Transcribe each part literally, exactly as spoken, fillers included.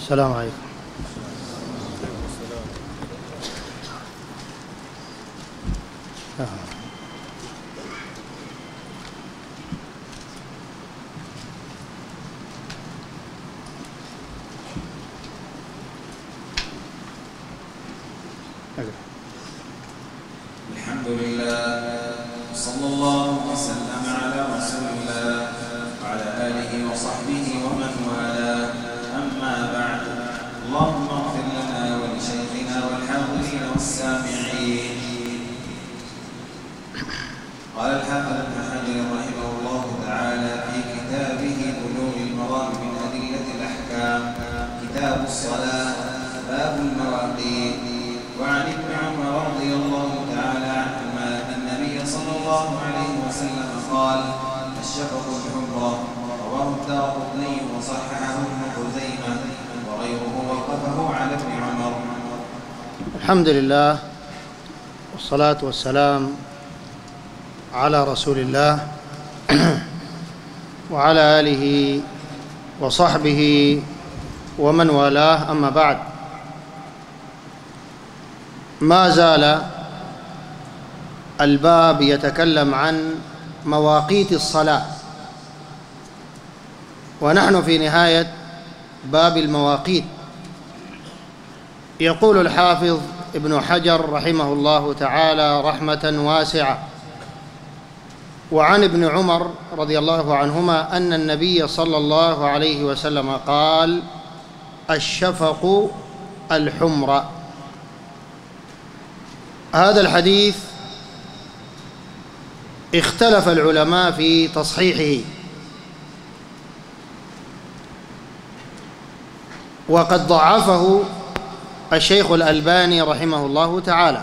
السلام عليكم. الحمد لله صلى الله وسلم على رسول الله وعلى آله وصحبه ومن والاه، أما بعد. اللهم اغفر لنا ولشيخنا والحاضرين والسامعين. قال الحافظ ابن حجر رحمه الله تعالى في كتابه بلوغ المرام من أدلة الأحكام، كتاب الصلاة، باب المواقيت. وعن ابن عمر رضي الله تعالى عنهما أن النبي صلى الله عليه وسلم قال: الشفق الحمرة. رواه الدارقطني وصححه ابن خزيمة وغيره وقفه على ابن عمر. الحمد لله والصلاة والسلام على رسول الله وعلى آله وصحبه ومن والاه، أما بعد. ما زال الباب يتكلم عن مواقيت الصلاة، ونحن في نهاية باب المواقيت. يقول الحافظ ابن حجر رحمه الله تعالى رحمة واسعة: وعن ابن عمر رضي الله عنهما أن النبي صلى الله عليه وسلم قال: الشفق الحمر. هذا الحديث اختلف العلماء في تصحيحه، وقد ضعفه الشيخ الألباني رحمه الله تعالى،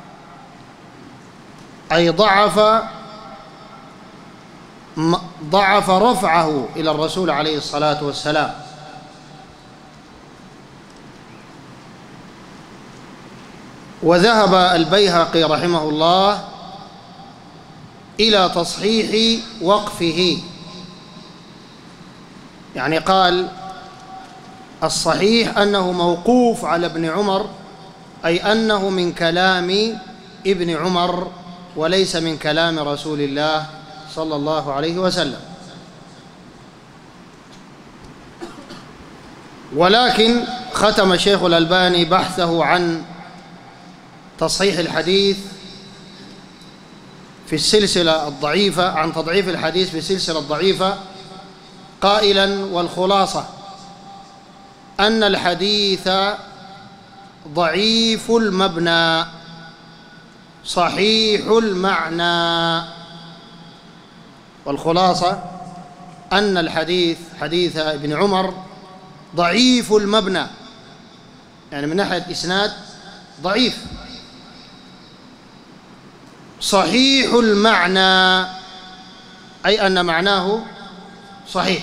أي ضعف ضعف رفعه إلى الرسول عليه الصلاة والسلام. وذهب البيهقي رحمه الله إلى تصحيح وقفه، يعني قال الصحيح أنه موقوف على ابن عمر، أي أنه من كلام ابن عمر وليس من كلام رسول الله صلى الله عليه وسلم. ولكن ختم الشيخ الألباني بحثه عن تصحيح الحديث في السلسلة الضعيفة، عن تضعيف الحديث في السلسلة الضعيفة، قائلا: والخلاصة أن الحديث ضعيف المبنى صحيح المعنى. والخلاصة أن الحديث حديث ابن عمر ضعيف المبنى، يعني من ناحية إسناد ضعيف، صحيح المعنى أي أن معناه صحيح.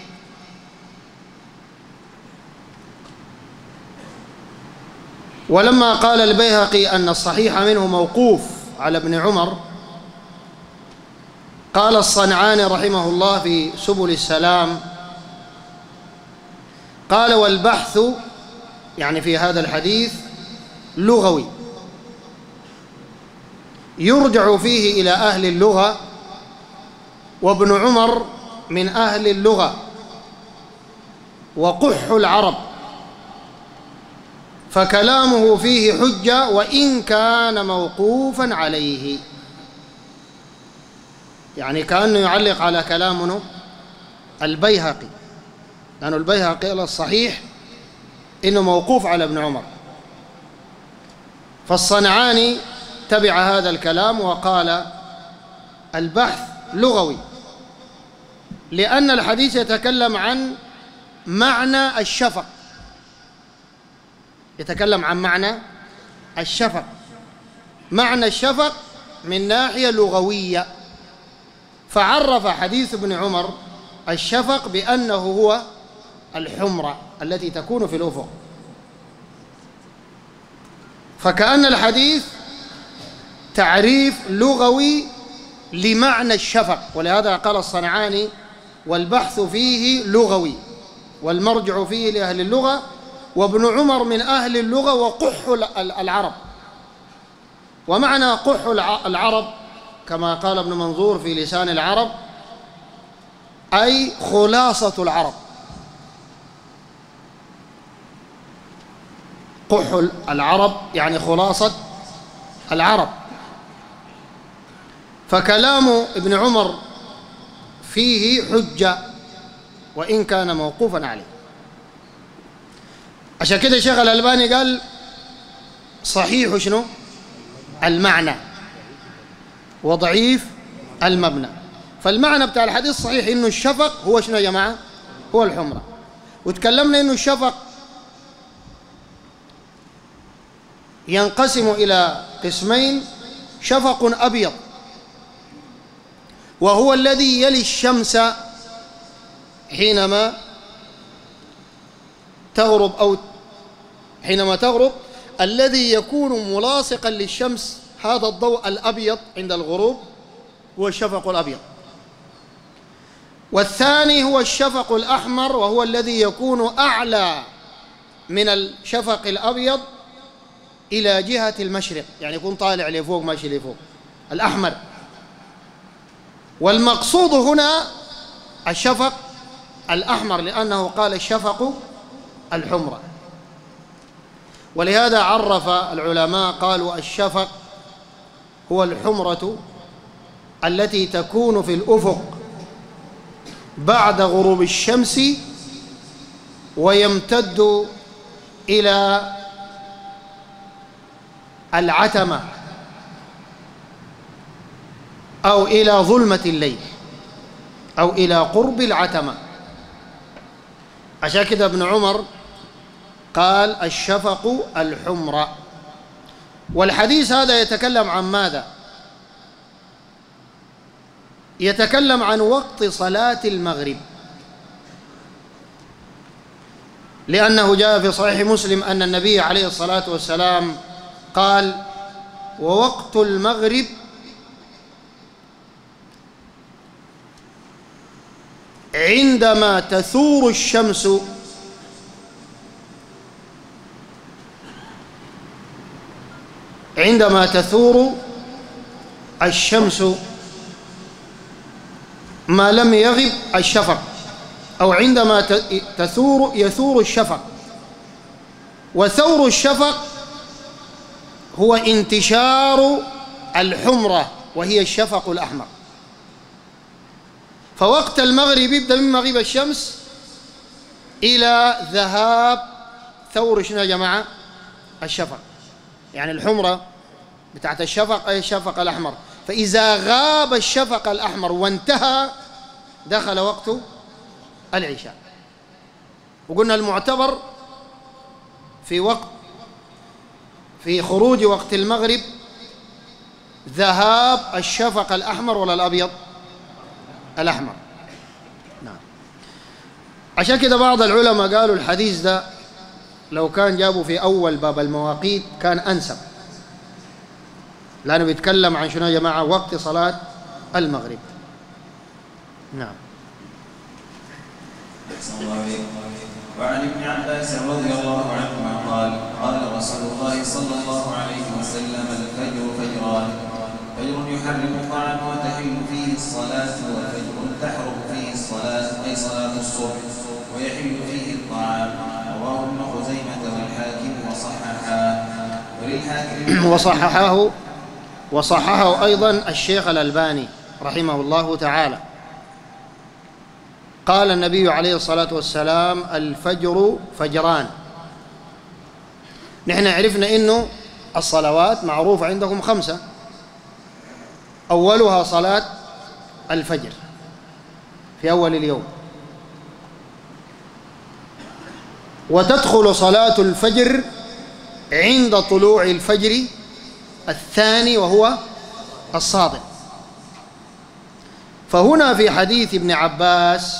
ولما قال البيهقي أن الصحيح منه موقوف على ابن عمر، قال الصنعاني رحمه الله في سبل السلام، قال: والبحث يعني في هذا الحديث لغوي، يرجع فيه إلى أهل اللغة، وابن عمر من أهل اللغة وقح العرب، فكلامه فيه حجة وإن كان موقوفا عليه. يعني كأنه يعلق على كلامنا البيهقي، لأن البيهقي الصحيح إنه موقوف على ابن عمر، فالصنعاني تبع هذا الكلام وقال البحث لغوي، لأن الحديث يتكلم عن معنى الشفق، يتكلم عن معنى الشفق، معنى الشفق من ناحية لغوية. فعرف حديث ابن عمر الشفق بأنه هو الحمرة التي تكون في الأفق، فكأن الحديث تعريف لغوي لمعنى الشفق. ولهذا قال الصنعاني: والبحث فيه لغوي، والمرجع فيه لأهل اللغة وابن عمر من أهل اللغة وقح العرب. ومعنى قح العرب كما قال ابن منظور في لسان العرب أي خلاصة العرب. قح العرب يعني خلاصة العرب. فكلام ابن عمر فيه حجة وإن كان موقوفا عليه. عشان كده الشيخ الألباني قال صحيح شنو المعنى وضعيف المبنى. فالمعنى بتاع الحديث صحيح إنه الشفق هو شنو يا جماعة؟ هو الحمرة. وتكلمنا إنه الشفق ينقسم إلى قسمين: شفق أبيض وهو الذي يلي الشمس حينما تغرب أو حينما تغرب، الذي يكون ملاصقا للشمس. هذا الضوء الأبيض عند الغروب هو الشفق الأبيض. والثاني هو الشفق الأحمر وهو الذي يكون أعلى من الشفق الأبيض إلى جهة المشرق، يعني يكون طالع لفوق ماشي لفوق، الأحمر. والمقصود هنا الشفق الأحمر لأنه قال الشفق الحمرة. ولهذا عرف العلماء قالوا الشفق هو الحمرة التي تكون في الأفق بعد غروب الشمس ويمتد إلى العتمة أو إلى ظلمة الليل أو إلى قرب العتمة. عشان كده ابن عمر قال الشفق الحمرة. والحديث هذا يتكلم عن ماذا؟ يتكلم عن وقت صلاة المغرب، لأنه جاء في صحيح مسلم أن النبي عليه الصلاة والسلام قال: ووقت المغرب عندما تثور الشمس عندما تثور الشمس ما لم يغب الشفق، أو عندما تثور يثور الشفق. وثور الشفق هو انتشار الحمرة وهي الشفق الأحمر. فوقت المغرب يبدأ من مغيب الشمس إلى ذهاب ثور شنو يا جماعة؟ الشفق، يعني الحمرة بتاعت الشفق أي الشفق الأحمر. فإذا غاب الشفق الأحمر وانتهى دخل وقت العشاء. وقلنا المعتبر في وقت في خروج وقت المغرب ذهاب الشفق الأحمر ولا الأبيض؟ الأحمر. نعم. عشان كده بعض العلماء قالوا الحديث ده لو كان جابوا في أول باب المواقيت كان أنسب، لأنه بيتكلم عن شنو يا جماعة؟ وقت صلاة المغرب. نعم. وعن ابن عباس رضي الله عنهما قال: قال رسول الله صلى الله عليه وسلم: الفجر فجران، فجر يحرم الطعام وتحل فيه الصلاة، وفجر تحرم فيه الصلاة أي صلاة الصبح ويحل فيه الطعام. رواه ابن خزيمة والحاكم وصححاه وللحاكم وصححاه وصححه أيضا الشيخ الألباني رحمه الله تعالى. قال النبي عليه الصلاة والسلام: الفجر فجران. نحن عرفنا إنه الصلوات معروفة عندكم خمسة، أولها صلاة الفجر في أول اليوم، وتدخل صلاة الفجر عند طلوع الفجر الثاني وهو الصادق. فهنا في حديث ابن عباس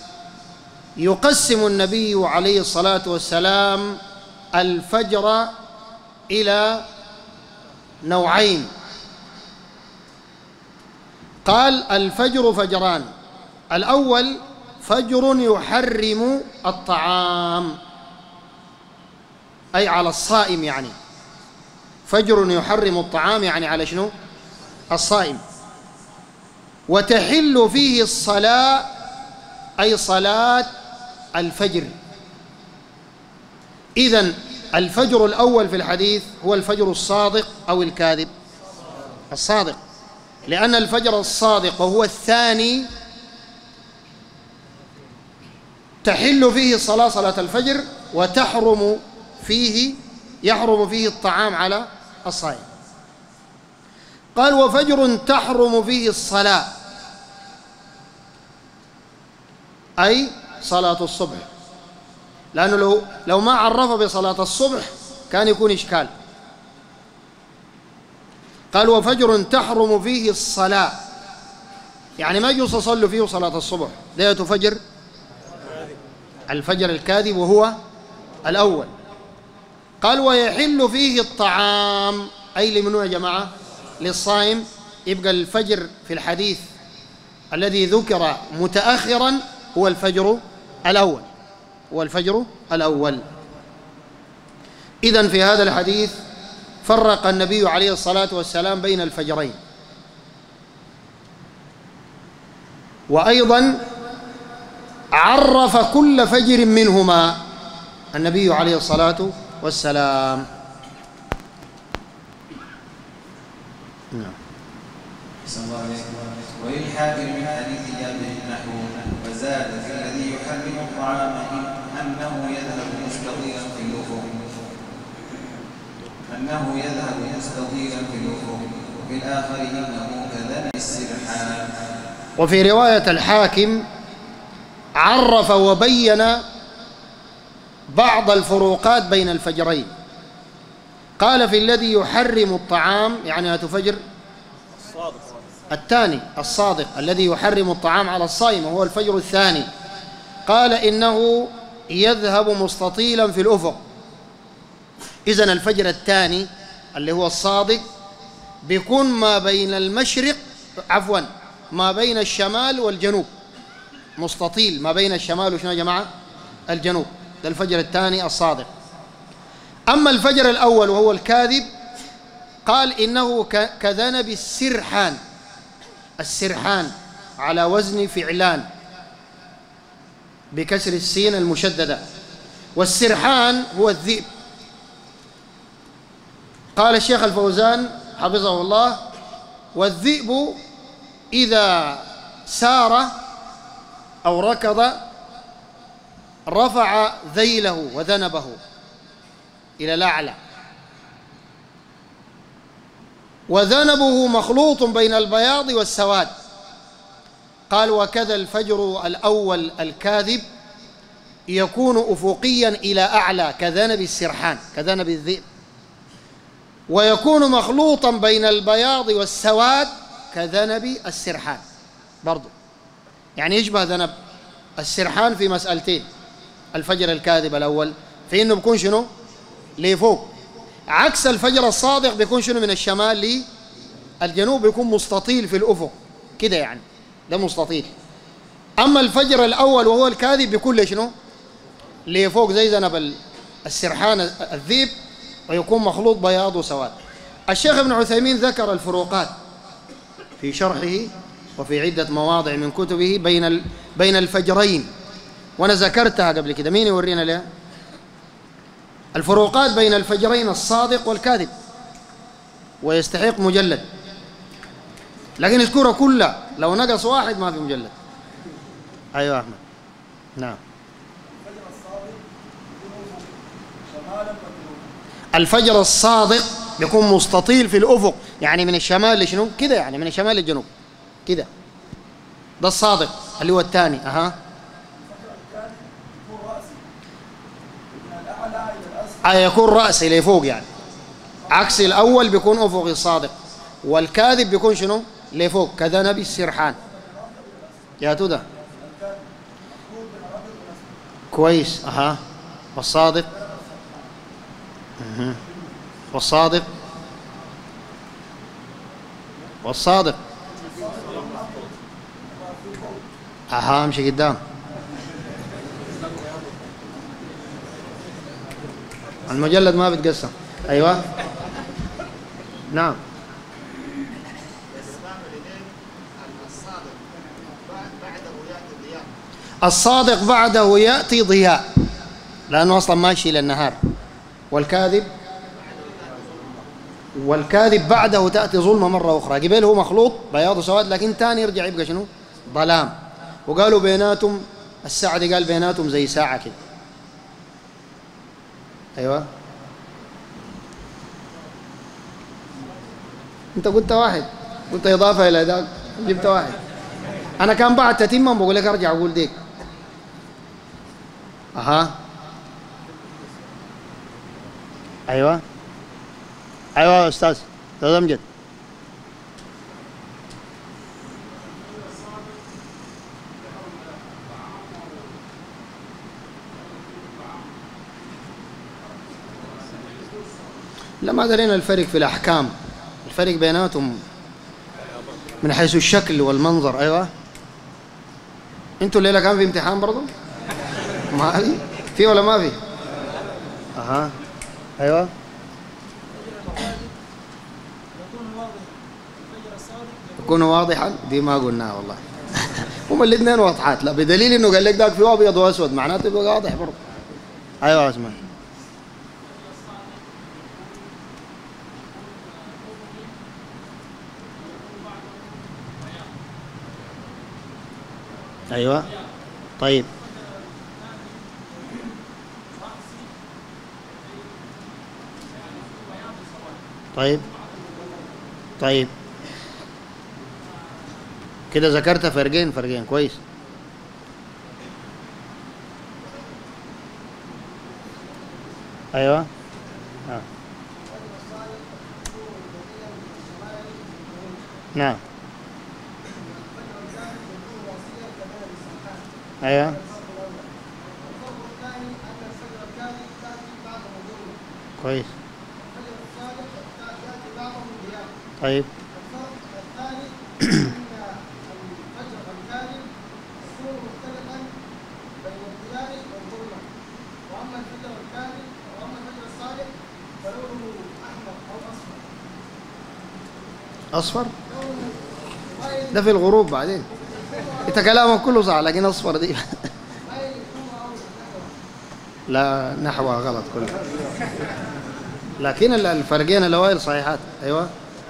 يقسم النبي عليه الصلاة والسلام الفجر إلى نوعين. قال: الفجر فجران. الأول فجر يحرم الطعام، أي على الصائم، يعني فجر يحرم الطعام يعني على شنو؟ الصائم. وتحل فيه الصلاة أي صلاة الفجر. إذن الفجر الأول في الحديث هو الفجر الصادق أو الكاذب؟ الصادق، لأن الفجر الصادق وهو الثاني تحل فيه الصلاة صلاة الفجر، وتحرم فيه يحرم فيه الطعام على الصائم. قال وفجر تحرم فيه الصلاة أي صلاة الصبح، لأنه لو لو ما عرف بصلاة الصبح كان يكون إشكال. قال وفجر تحرم فيه الصلاة، يعني ما يجوز تصلوا فيه صلاة الصبح، ليلة فجر الفجر الكاذب وهو الأول. قال ويحل فيه الطعام أي لمنو يا جماعة؟ للصائم. يبقى الفجر في الحديث الذي ذكر متأخرا هو الفجر الأول، هو الفجر الأول. إذن في هذا الحديث فرق النبي عليه الصلاة والسلام بين الفجرين، وأيضا عرف كل فجر منهما النبي عليه الصلاة والسلام. نعم. وللحاكم من حديث جابر نحو وزاد في الذي يحرم الطعام أنه يذهب مستطيلا في الأفق أنه يذهب مستطيلا في الأفق وفي الآخر إنه كذنب السرحان. وفي رواية الحاكم عرف وبين بعض الفروقات بين الفجرين. قال في الذي يحرم الطعام يعني هتفجر الثاني الصادق الذي يحرم الطعام على الصائم وهو الفجر الثاني، قال إنه يذهب مستطيلا في الأفق. إذن الفجر الثاني اللي هو الصادق بيكون ما بين المشرق عفوا ما بين الشمال والجنوب، مستطيل ما بين الشمال وشنو يا جماعة؟ الجنوب. ده الفجر الثاني الصادق. أما الفجر الأول وهو الكاذب قال إنه كذنب السرحان، السرحان على وزن فعلان بكسر السين المشددة، والسرحان هو الذئب. قال الشيخ الفوزان حفظه الله والذئب إذا سار أو ركض رفع ذيله وذنبه إلى الأعلى، وذنبه مخلوط بين البياض والسواد. قال وكذا الفجر الأول الكاذب يكون أفقيا إلى أعلى كذنب السرحان كذنب الذئب، ويكون مخلوطا بين البياض والسواد كذنب السرحان برضو، يعني يشبه ذنب السرحان في مسألتين. الفجر الكاذب الأول في إنه بيكون شنو؟ لفوق، عكس الفجر الصادق بيكون شنو؟ من الشمال للجنوب، بيكون مستطيل في الأفق كده، يعني ده مستطيل. أما الفجر الأول وهو الكاذب بيكون شنو؟ لفوق زي ذنب السرحان الذيب، ويكون مخلوط بياض وسواد. الشيخ ابن عثيمين ذكر الفروقات في شرحه وفي عدة مواضع من كتبه بين بين الفجرين، وأنا ذكرتها قبل كده. مين يورينا لها؟ الفروقات بين الفجرين الصادق والكاذب، ويستحق مجلد، لكن اذكرها كلها، لو نقص واحد ما في مجلد. أيوة أحمد. نعم. الفجر الصادق بيكون مستطيل في الأفق، يعني من الشمال لشنو؟ كده، يعني من الشمال للجنوب كده، ده الصادق اللي هو الثاني. أها أي يكون رأسي لفوق، يعني عكس الأول بيكون أفقي الصادق، والكاذب بيكون شنو؟ لفوق كذنب السرحان. يا تودة كويس. أها والصادق أه. والصادق والصادق أها امشي قدام. المجلد ما بيتقسم. أيوة نعم. الصادق بعده يأتي ضياء لأنه أصلا ماشي للنهار، والكاذب والكاذب بعده تأتي ظلمة مرة أخرى. قبل هو مخلوط بياض وسواد، لكن تاني يرجع يبقى شنو؟ ظلام. وقالوا بيناتهم، السعدي قال بيناتهم زي ساعة كده. أيوة أنت قلت واحد، قلت إضافة إلى ذاك جبت واحد. أنا كان بعد تتمم بقول لك أرجع أقول ديك. أها أيوة أيوة يا أستاذ أستاذ أمجد. لا ما درينا الفرق في الأحكام، الفرق بيناتهم من حيث الشكل والمنظر. أيوة أنتوا الليلة كان في امتحان برضو؟ ما في في ولا ما في؟ أها أيوة يكون واضحا، دي ما قلناها والله. هم الاثنين واضحات، لا بدليل انه قال لك ذاك فيه ابيض واسود معناته يبقى واضح برضه. ايوه اسمع. ايوه طيب طيب طيب كده ذكرت فرقين فرقين كويس. ايوه آه. نعم ايوه كويس طيب أصفر ده في الغروب بعدين. انت كلامك كله صح لكن أصفر دي لا نحوها غلط كله، لكن الفرقين الأوائل صحيحات. أيوة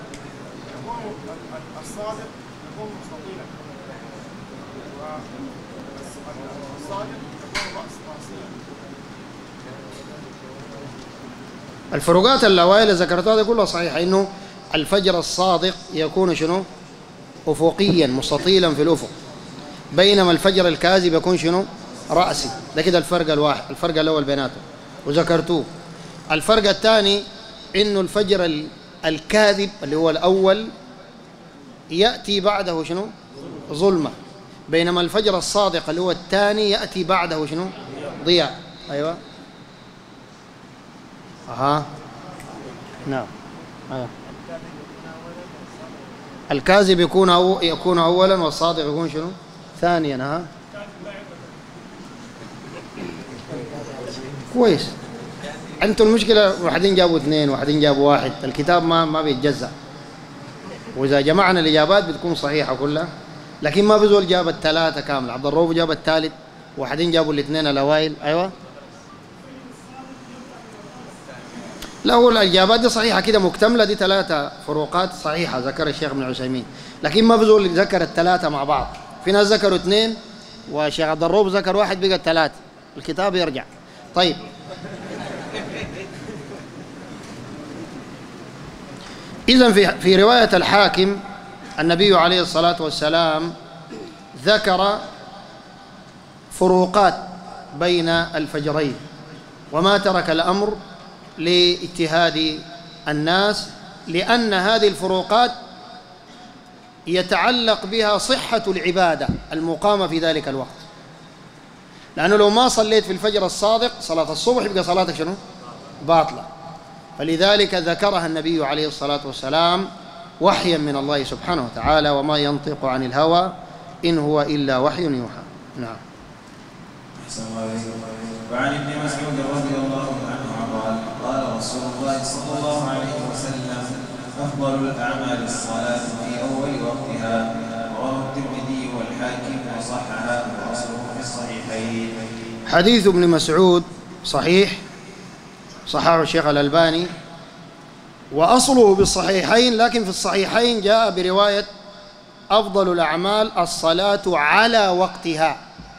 الصادق يكون مستطيلا والصادق يكون رأسيا. الفروقات الأوائل اللي ذكرتها دي كلها صحيحة، إنه الفجر الصادق يكون شنو؟ أفقيا مستطيلا في الأفق، بينما الفجر الكاذب يكون شنو؟ رأسي. ده كده الفرق الواحد، الفرق الأول بيناتهم وذكرتوه. الفرق الثاني إنه الفجر الكاذب اللي هو الأول يأتي بعده شنو؟ ظلمة، بينما الفجر الصادق اللي هو الثاني يأتي بعده شنو؟ ضياء. أيوة أها نعم أيوة. الكاذب يكون أو يكون أولا والصادق يكون شنو؟ ثانيا. ها كويس. أنتم المشكلة واحدين جابوا اثنين واحدين جابوا واحد، الكتاب ما ما بيتجزأ، وإذا جمعنا الإجابات بتكون صحيحة كلها، لكن ما بزول جاب الثلاثة كاملة. عبد الرؤوف جاب الثالث، واحدين جابوا الاثنين الأوائل. أيوة لا هو الإجابات دي صحيحة كده مكتملة، دي ثلاثة فروقات صحيحة ذكر الشيخ ابن عثيمين، لكن ما بزول ذكر الثلاثة مع بعض. في ناس ذكروا اثنين والشيخ عبد الرؤوف ذكر واحد، بقى الثلاثة، الكتاب يرجع. طيب إذن في في رواية الحاكم النبي عليه الصلاة والسلام ذكر فروقات بين الفجرين، وما ترك الأمر لاجتهاد الناس، لأن هذه الفروقات يتعلق بها صحة العبادة المقامة في ذلك الوقت. لأنه لو ما صليت في الفجر الصادق صلاة الصبح يبقى صلاتك شنو؟ باطلة. فلذلك ذكرها النبي عليه الصلاة والسلام وحيا من الله سبحانه وتعالى، وما ينطق عن الهوى إن هو إلا وحي يوحى. نعم. وعن ابن مسعود رضي الله عنه قال أفضل الأعمال الصلاة في أول وقتها. رواه الترمذي والحاكم وصححه وأصله في الصحيحين. حديث ابن مسعود صحيح، صححه الشيخ الألباني، وأصله بالصحيحين، لكن في الصحيحين جاء برواية أفضل الأعمال الصلاة على وقتها،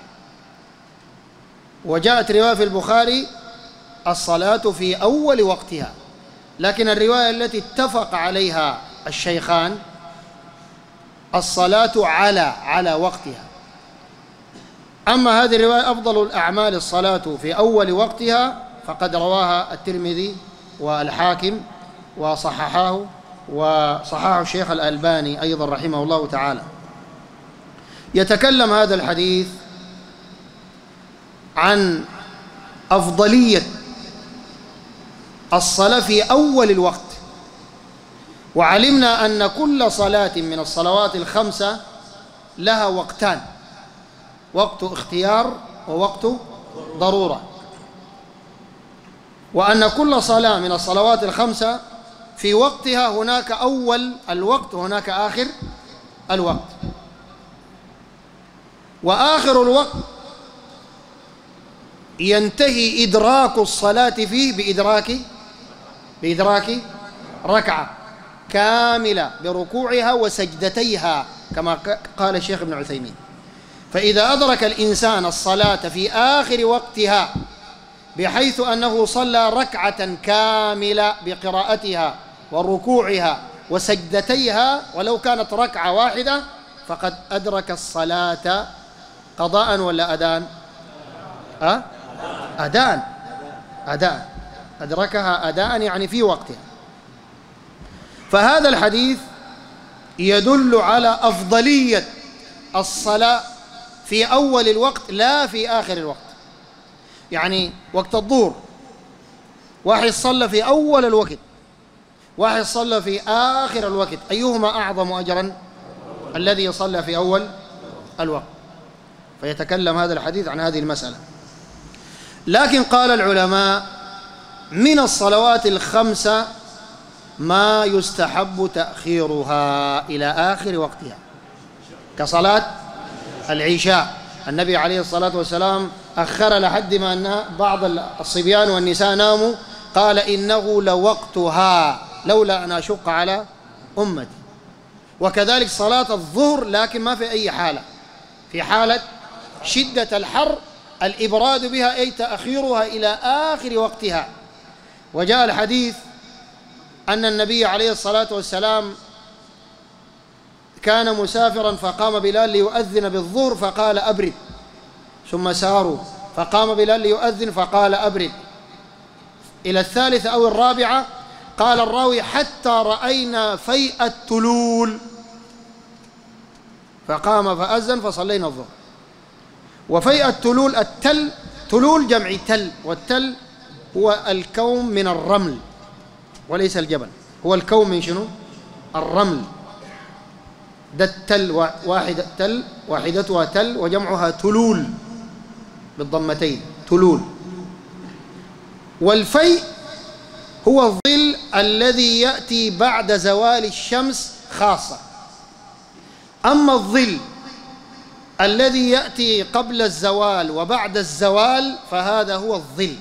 وجاءت رواية في البخاري الصلاة في أول وقتها، لكن الرواية التي اتفق عليها الشيخان الصلاة على على وقتها. أما هذه الرواية أفضل الأعمال الصلاة في أول وقتها فقد رواها الترمذي والحاكم وصححاه، وصححه الشيخ الألباني أيضا رحمه الله تعالى. يتكلم هذا الحديث عن أفضلية الصلاة في أول الوقت، وعلمنا أن كل صلاة من الصلوات الخمسة لها وقتان، وقت اختيار ووقت ضرورة، وأن كل صلاة من الصلوات الخمسة في وقتها هناك أول الوقت وهناك آخر الوقت، وآخر الوقت ينتهي إدراك الصلاة فيه بإدراك بإدراك ركعة كاملة بركوعها وسجدتيها كما قال الشيخ ابن عثيمين. فإذا أدرك الإنسان الصلاة في آخر وقتها بحيث أنه صلى ركعة كاملة بقراءتها وركوعها وسجدتيها ولو كانت ركعة واحدة فقد أدرك الصلاة قضاء ولا أداء؟ أه؟ أداء أداء أدركها أداء يعني في وقتها. فهذا الحديث يدل على أفضلية الصلاة في أول الوقت لا في آخر الوقت. يعني وقت الظهر واحد صلى في أول الوقت، واحد صلى في آخر الوقت، أيهما أعظم أجرا؟ الذي صلى في أول الوقت. فيتكلم هذا الحديث عن هذه المسألة. لكن قال العلماء من الصلوات الخمسة ما يستحب تأخيرها إلى آخر وقتها، كصلاة العشاء. النبي عليه الصلاة والسلام أخر لحد ما أن بعض الصبيان والنساء ناموا، قال إنه لوقتها لولا أن أشق على أمتي. وكذلك صلاة الظهر، لكن ما في أي حالة، في حالة شدة الحر الإبراد بها أي تأخيرها إلى آخر وقتها. وجاء الحديث أن النبي عليه الصلاة والسلام كان مسافرا فقام بلال ليؤذن بالظهر فقال أبرد، ثم ساروا فقام بلال ليؤذن فقال أبرد، إلى الثالثة أو الرابعة قال الراوي حتى رأينا فيء التلول فقام فأذن فصلينا الظهر. وفيء التلول، التل تلول جمع تل، والتل هو الكوم من الرمل وليس الجبل، هو الكوم من شنو؟ الرمل. ده التل، واحد تل واحدتها تل وجمعها تلول بالضمتين، تلول. والفيء هو الظل الذي يأتي بعد زوال الشمس خاصة. أما الظل الذي يأتي قبل الزوال وبعد الزوال فهذا هو الظل.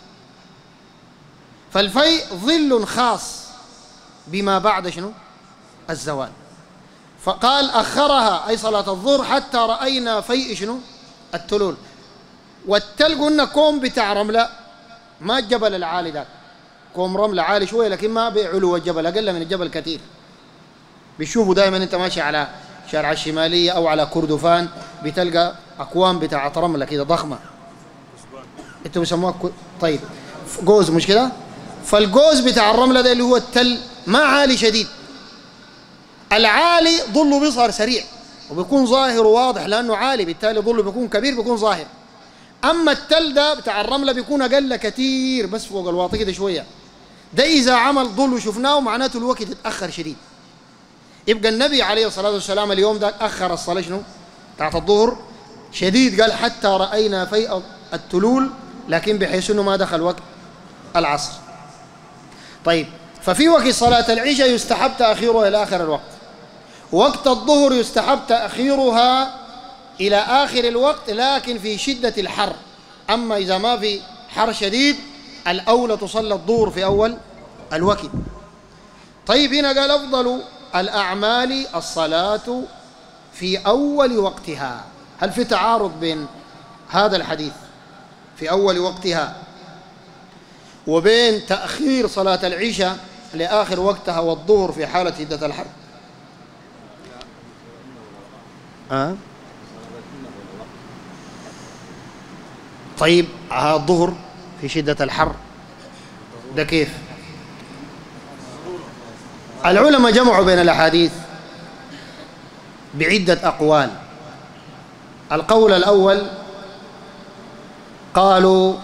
فالفيء ظل خاص بما بعد شنو؟ الزوال. فقال أخرها أي صلاة الظهر حتى رأينا فيء شنو؟ التلول. والتل قلنا كوم بتاع رملة، ما الجبل العالي ذاك، كوم رملة عالي شوية لكن ما بعلو الجبل، أقل من الجبل كثير. بيشوفوا دائما أنت ماشي على شارع الشمالية أو على كردفان بتلقى أكوام بتاعة رملة كده ضخمة، أنتوا بيسموها كو... طيب جوز مش كده؟ فالجوز بتاع الرملة ده اللي هو التل ما عالي شديد، العالي ظله بيظهر سريع وبيكون ظاهر واضح لأنه عالي، بالتالي ظله بيكون كبير بيكون ظاهر. أما التل ده بتاع الرملة بيكون أقل كتير بس فوق الواطي كده شوية، ده إذا عمل ظل شفناه معناته الوقت اتأخر شديد. يبقى النبي عليه الصلاة والسلام اليوم ده أخر الصلاة شنو؟ بتاعت الظهر شديد، قال حتى رأينا فيء التلول، لكن بحيث أنه ما دخل وقت العصر. طيب ففي وقت صلاة العشاء يستحب تأخيرها إلى آخر الوقت، وقت الظهر يستحب تأخيرها إلى آخر الوقت لكن في شدة الحر. أما إذا ما في حر شديد الأولى تصلى الظهر في أول الوقت. طيب هنا قال أفضل الأعمال الصلاة في أول وقتها. هل في تعارض بين هذا الحديث في أول وقتها وبين تأخير صلاة العشاء لآخر وقتها والظهر في حالة شدة الحر؟ أه؟ طيب الظهر في شدة الحر ده كيف؟ العلماء جمعوا بين الأحاديث بعدة أقوال. القول الأول قالوا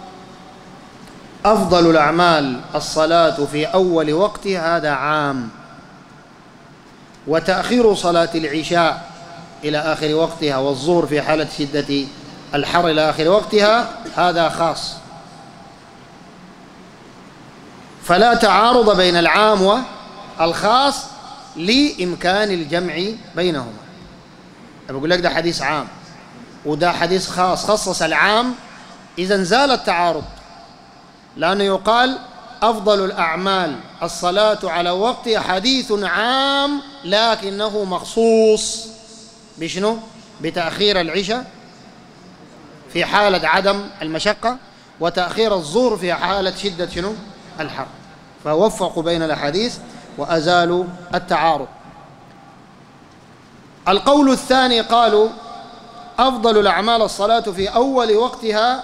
أفضل الأعمال الصلاة في أول وقتها، هذا عام، وتأخير صلاة العشاء إلى آخر وقتها والظهر في حالة شدة الحر إلى آخر وقتها هذا خاص. فلا تعارض بين العام والخاص لإمكان الجمع بينهما. بقول لك ده حديث عام وده حديث خاص، خصص العام، إذن زال التعارض، لأنه يقال أفضل الأعمال الصلاة على وقت حديث عام لكنه مخصوص بشنو؟ بتأخير العشاء في حالة عدم المشقة وتأخير الظهر في حالة شدة شنو؟ الحر. فوفقوا بين الأحاديث وأزالوا التعارض. القول الثاني قالوا أفضل الأعمال الصلاة في أول وقتها،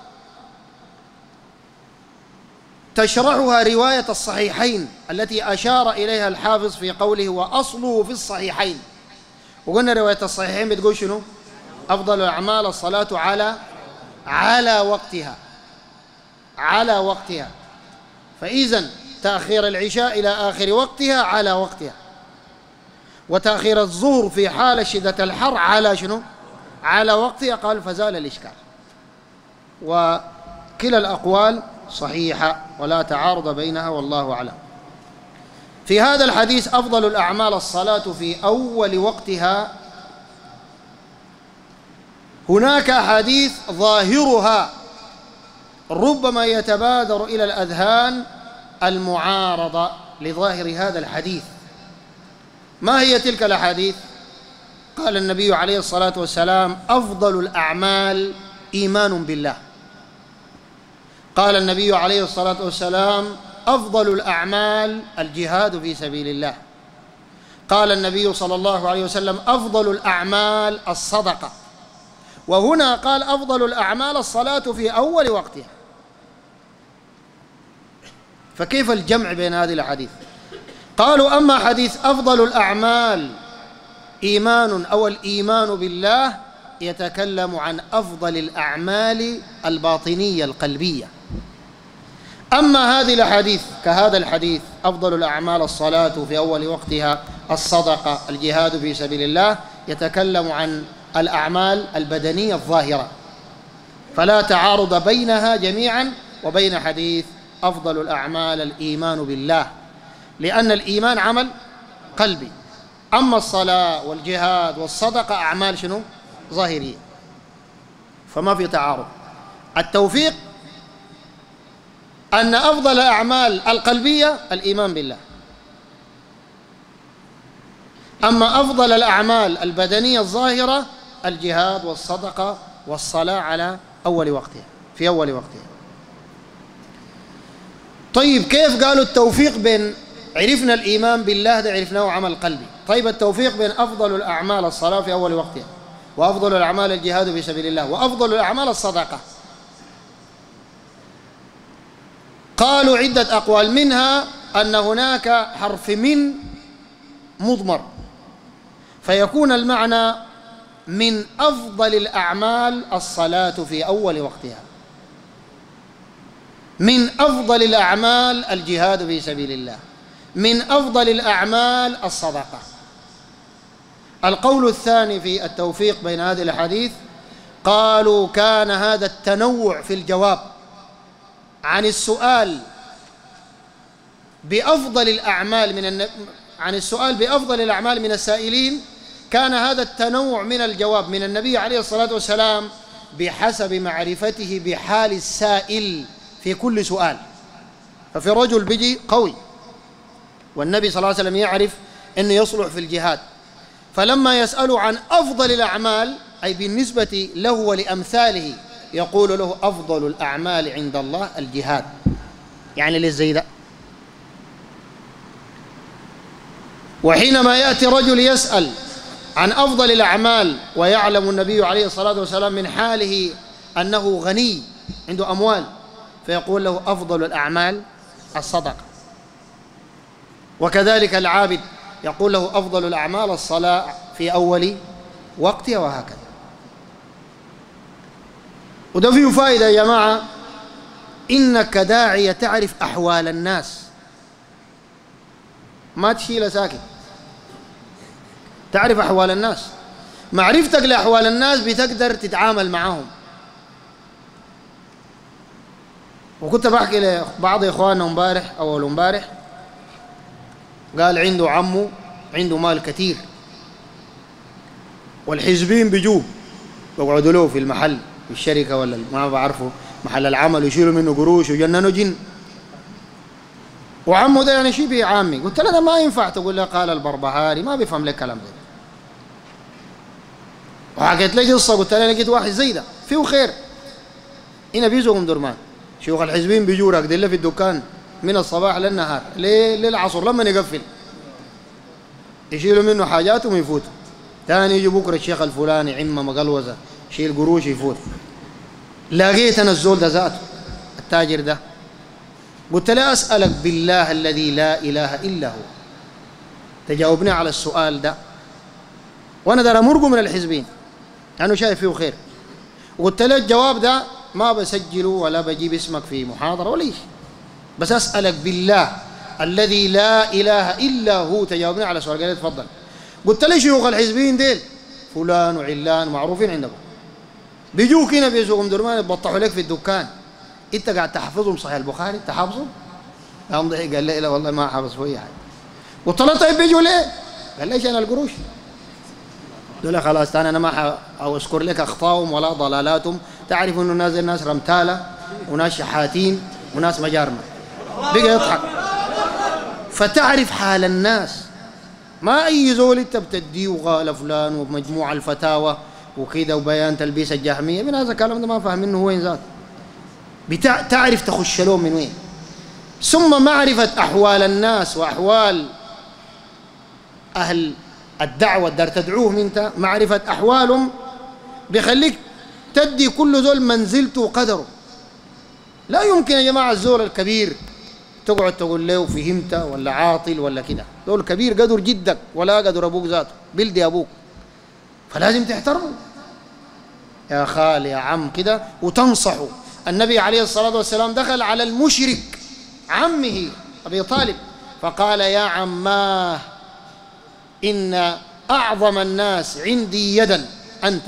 تشرحها رواية الصحيحين التي أشار إليها الحافظ في قوله وأصله في الصحيحين. وقلنا رواية الصحيحين بتقول شنو؟ أفضل الأعمال الصلاة على على وقتها، على وقتها. فإذن تأخير العشاء إلى آخر وقتها على وقتها، وتأخير الظهر في حال شدة الحر على شنو؟ على وقتها. قال فزال الإشكال. وكلا الأقوال صحيحة ولا تعارض بينها والله أعلم. في هذا الحديث أفضل الأعمال الصلاة في أول وقتها، هناك أحاديث ظاهرها ربما يتبادر إلى الأذهان المعارضة لظاهر هذا الحديث. ما هي تلك الأحاديث؟ قال النبي عليه الصلاة والسلام أفضل الأعمال إيمان بالله. قال النبي عليه الصلاة والسلام أفضل الأعمال الجهاد في سبيل الله. قال النبي صلى الله عليه وسلم أفضل الأعمال الصدقة. وهنا قال أفضل الأعمال الصلاة في أول وقتها. فكيف الجمع بين هذه الأحاديث؟ قالوا أما حديث أفضل الأعمال إيمان أو الإيمان بالله يتكلم عن أفضل الأعمال الباطنية القلبية. أما هذه الأحاديث كهذا الحديث أفضل الأعمال الصلاة في أول وقتها، الصدقة، الجهاد في سبيل الله، يتكلم عن الأعمال البدنية الظاهرة. فلا تعارض بينها جميعا وبين حديث أفضل الأعمال الإيمان بالله، لأن الإيمان عمل قلبي، أما الصلاة والجهاد والصدقة أعمال شنو؟ ظاهرية. فما في تعارض. التوفيق أن أفضل الأعمال القلبية الإيمان بالله، أما أفضل الأعمال البدنية الظاهرة الجهاد والصدقة والصلاة على أول وقتها، في أول وقتها. طيب كيف قالوا التوفيق بين عرفنا الإيمان بالله ده عرفناه عمل قلبي، طيب التوفيق بين أفضل الأعمال الصلاة في أول وقتها وأفضل الأعمال الجهاد في سبيل الله وأفضل الأعمال الصدقة؟ قالوا عدة أقوال، منها أن هناك حرف من مضمر فيكون المعنى من أفضل الأعمال الصلاة في أول وقتها، من أفضل الأعمال الجهاد في سبيل الله، من أفضل الأعمال الصدقة. القول الثاني في التوفيق بين هذه الأحاديث قالوا كان هذا التنوع في الجواب عن السؤال بأفضل الأعمال من النب... عن السؤال بأفضل الأعمال من السائلين، كان هذا التنوع من الجواب من النبي عليه الصلاة والسلام بحسب معرفته بحال السائل في كل سؤال. ففي رجل بيجي قوي والنبي صلى الله عليه وسلم يعرف أنه يصلح في الجهاد، فلما يسأل عن أفضل الأعمال أي بالنسبة له ولأمثاله يقول له أفضل الأعمال عند الله الجهاد، يعني للزي ده. وحينما يأتي رجل يسأل عن أفضل الأعمال ويعلم النبي عليه الصلاة والسلام من حاله أنه غني عنده أموال، فيقول له أفضل الأعمال الصدقة. وكذلك العابد يقول له أفضل الأعمال الصلاة في أول وقتها، وهكذا. وده فيه فائدة يا جماعة، إنك داعية تعرف أحوال الناس، ما تشيل ساكت، تعرف أحوال الناس. معرفتك لأحوال الناس بتقدر تتعامل معهم. وكنت بحكي لبعض إخواننا امبارح أول امبارح، قال عنده عمه عنده مال كثير، والحزبين بيجوه بيقعدوا له في المحل في الشركة ولا ما بعرفوا محل العمل، يشيلوا منه قروش ويجننوا جن. وعمه ده يعني شبه عامي. قلت له ده ما ينفع تقول له قال البربهاري، ما بيفهم لك كلام ده. وحكيت له قصة، قلت له لقيت واحد زي ده فيه خير هنا بيزوق ام درمان، شيوخ الحزبين بيجوا راكدين له في الدكان من الصباح للنهار للعصر لما يقفل، يشيلوا منه حاجاتهم ويفوت. ثاني يجي بكره الشيخ الفلاني عمه مقلوزه شيل قروش يفوت. لقيت انا الزول ده ذاته التاجر ده، قلت له أسألك بالله الذي لا إله إلا هو تجاوبني على السؤال ده، وأنا ده أمرقه من الحزبين أنا شايف فيه خير. وقلت له الجواب ده ما بسجله ولا بجيب اسمك في محاضرة ولا شيء، بس أسألك بالله الذي لا إله إلا هو تجاوبني على السؤال. قال لي تفضل. قلت له شيوخ الحزبين ديل فلان وعلان معروفين عندكم، بيجوك هنا بيسوقوا درمان يبطحوا لك في الدكان، انت قاعد تحفظهم صحيح البخاري تحفظهم؟ قام ضحك قال لي لا والله ما حافظ فيه حاجه. قلت له طيب بيجوا ليه؟ قال ليش انا القروش؟ قلت له خلاص انا ما اذكر لك اخطائهم ولا ضلالاتهم، تعرف انه نازل ناس رمتاله وناس شحاتين وناس مجارمه. بقى يضحك. فتعرف حال الناس، ما اي زول انت بتديه وقال فلان ومجموع الفتاوى وكذا وبيان تلبيس الجهميه، من هذا الكلام ده ما فاهم منه وين ذاته. بتعرف تخش لهم من وين. ثم معرفة أحوال الناس وأحوال أهل الدعوة دار تدعوهم أنت، معرفة أحوالهم بيخليك تدي كل زول منزلته وقدره. لا يمكن يا جماعة الزول الكبير تقعد تقول له فهمت ولا عاطل ولا كده، زول كبير قدر جدك ولا قدر أبوك ذاته بلدي أبوك، فلازم تحترمه يا خال يا عم كده وتنصحه. النبي عليه الصلاة والسلام دخل على المشرك عمه أبي طالب فقال يا عماه إن أعظم الناس عندي يدا أنت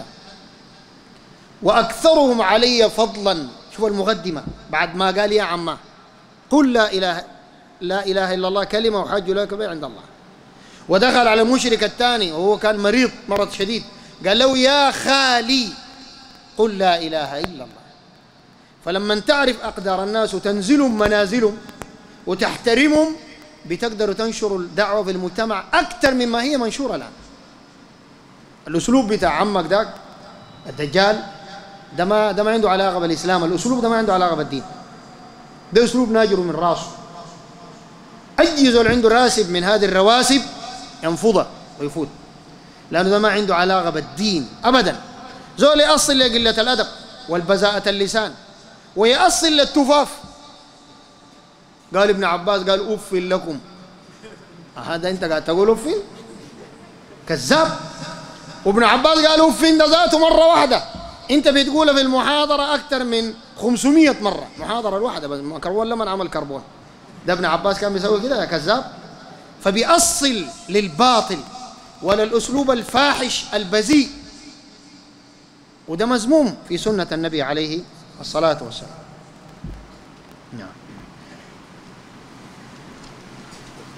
وأكثرهم علي فضلا. شوف المقدمة بعد ما قال يا عماه قل لا إله لا إله إلا الله كلمة وحج لك بها عند الله. ودخل على المشرك الثاني وهو كان مريض مرض شديد قال له يا خالي قل لا إله إلا الله. فلما تعرف أقدار الناس وتنزلهم منازلهم وتحترمهم بتقدر تنشر الدعوة في المجتمع أكثر مما هي منشورة الآن. الأسلوب بتاع عمك ذاك الدجال ده ما ده ما عنده علاقة بالإسلام، الأسلوب ده ما عنده علاقة بالدين، ده أسلوب ناجر من راسه. أي زول عنده راسب من هذه الرواسب ينفضها ويفوت، لأنه ده ما عنده علاقة بالدين أبدا. زول يأصل لقلة الأدب والبذاءة اللسان ويأصل للتفاف. قال ابن عباس قال أف لكم، هذا أنت قاعد تقول أف؟ كذاب. وابن عباس قال أف ده ذاته مرة واحدة، أنت بتقولها في المحاضرة أكثر من خمسمية مرة، محاضرة الواحدة بس كربون لما عمل كربون. ده ابن عباس كان بيسوي كده يا كذاب. فبيأصل للباطل وللأسلوب الفاحش البذيء، وده مذموم في سنة النبي عليه الصلاة والسلام. نعم.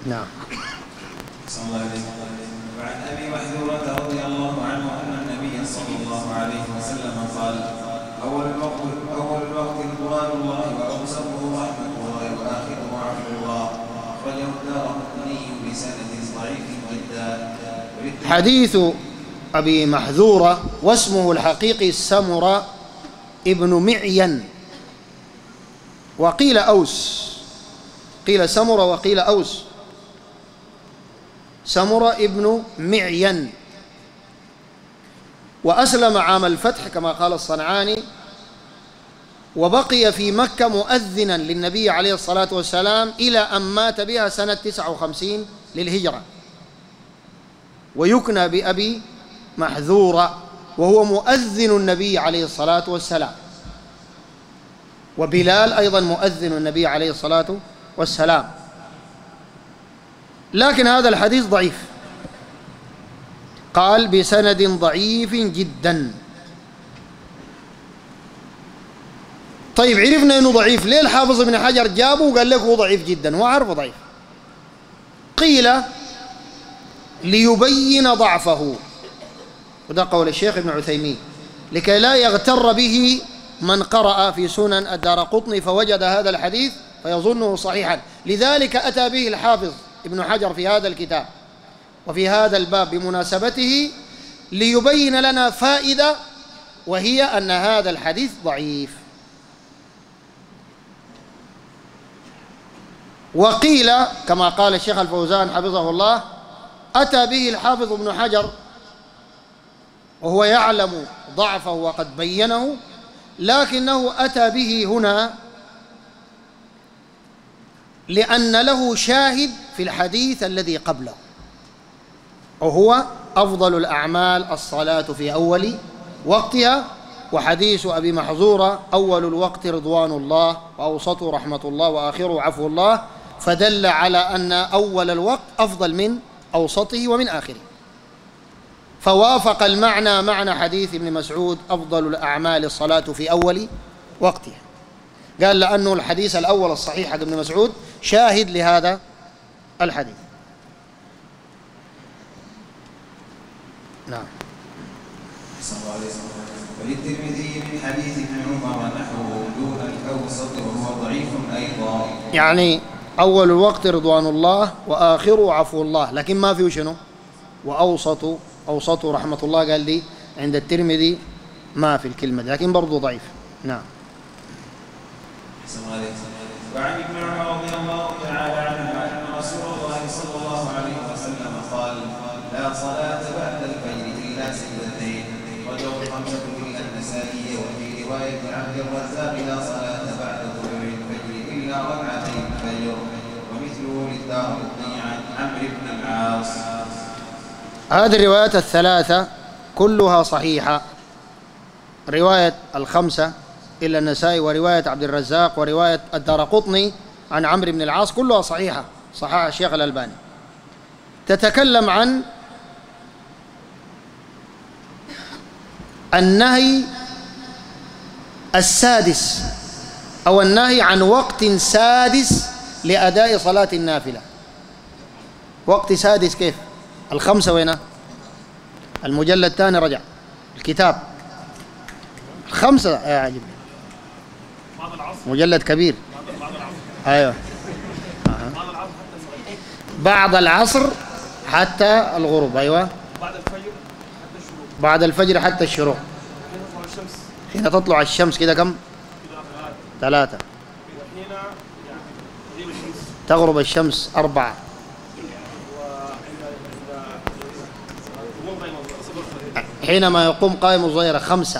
نعم. صلى الله عليه وسلم. وعن أبي محذورة رضي الله عنه أن النبي صلى الله عليه وسلم قال: أول الوقت أول الوقت رضوان الله وأوسطه رحمة الله وآخره عفو الله. أخرجه الدارقطني بسند ضعيف جدا. حديث أبي محذورة واسمه الحقيقي سمرة ابن معين، وقيل أوس، قيل سمرة وقيل أوس. سمرة ابن معين، وأسلم عام الفتح كما قال الصنعاني، وبقي في مكة مؤذنا للنبي عليه الصلاة والسلام إلى أن مات بها سنة تسعة وخمسين للهجرة، ويكنى بأبي محذورة، وهو مؤذن النبي عليه الصلاة والسلام. وبلال أيضا مؤذن النبي عليه الصلاة والسلام. لكن هذا الحديث ضعيف، قال بسند ضعيف جدا. طيب عرفنا أنه ضعيف، ليه الحافظ ابن حجر جابه وقال لك هو ضعيف جدا؟ هو عارفه ضعيف. قيل ليبين ضعفه، وده قول الشيخ ابن عثيمين، لكي لا يغتر به من قرأ في سنن الدارقطني فوجد هذا الحديث فيظنه صحيحا. لذلك أتى به الحافظ ابن حجر في هذا الكتاب وفي هذا الباب بمناسبته ليبين لنا فائدة، وهي أن هذا الحديث ضعيف. وقيل كما قال الشيخ الفوزان حفظه الله: أتى به الحافظ ابن حجر وهو يعلم ضعفه وقد بينه، لكنه أتى به هنا لأن له شاهد في الحديث الذي قبله، وهو أفضل الأعمال الصلاة في أول وقتها، وحديث أبي محذورة أول الوقت رضوان الله وأوسطه رحمة الله وآخره عفو الله، فدل على أن أول الوقت أفضل من أوسطه ومن آخره، فوافق المعنى معنى حديث ابن مسعود أفضل الأعمال الصلاة في أول وقتها. قال لأنه الحديث الأول الصحيح حق ابن مسعود شاهد لهذا الحديث. نعم. وللترمذي من حديث ابن عمر نحوه دون الأوسط وهو ضعيف أيضا. يعني أول الوقت رضوان الله وآخره عفو الله، لكن ما فيه شنو؟ وأوسط أوسطه رحمة الله. قال لي عند الترمذي ما في الكلمة دي، لكن برضو ضعيف. نعم. وعن ابن عمر رضي الله تعالى عنه أن رسول الله صلى الله عليه وسلم قال: لا صلاة بعد الفجر إلا سجدتين. وجه الخمسة إلا النسائي. وفي رواية عبد الرزاق: لا صلاة بعد طلوع الفجر إلا ركعتي الفجر. ومثله للدارقطني عن عمرو بن العاص. هذه الروايات الثلاثة كلها صحيحة، رواية الخمسة إلا النسائي، ورواية عبد الرزاق، ورواية الدارقطني عن عمرو بن العاص، كلها صحيحة، صححها الشيخ الألباني. تتكلم عن النهي السادس أو النهي عن وقت سادس لأداء صلاة النافلة. وقت سادس كيف؟ الخمسة وينه؟ المجلد الثاني رجع الكتاب الخمسة يا عجيب، مجلد كبير. أيوه. بعد العصر حتى الغروب. أيوه. بعد الفجر حتى الشروق. بعد الفجر حتى الشروق. حين تطلع الشمس كده كم؟ ثلاثة. تغرب الشمس أربعة. حينما يقوم قائم الظهيرة خمسة.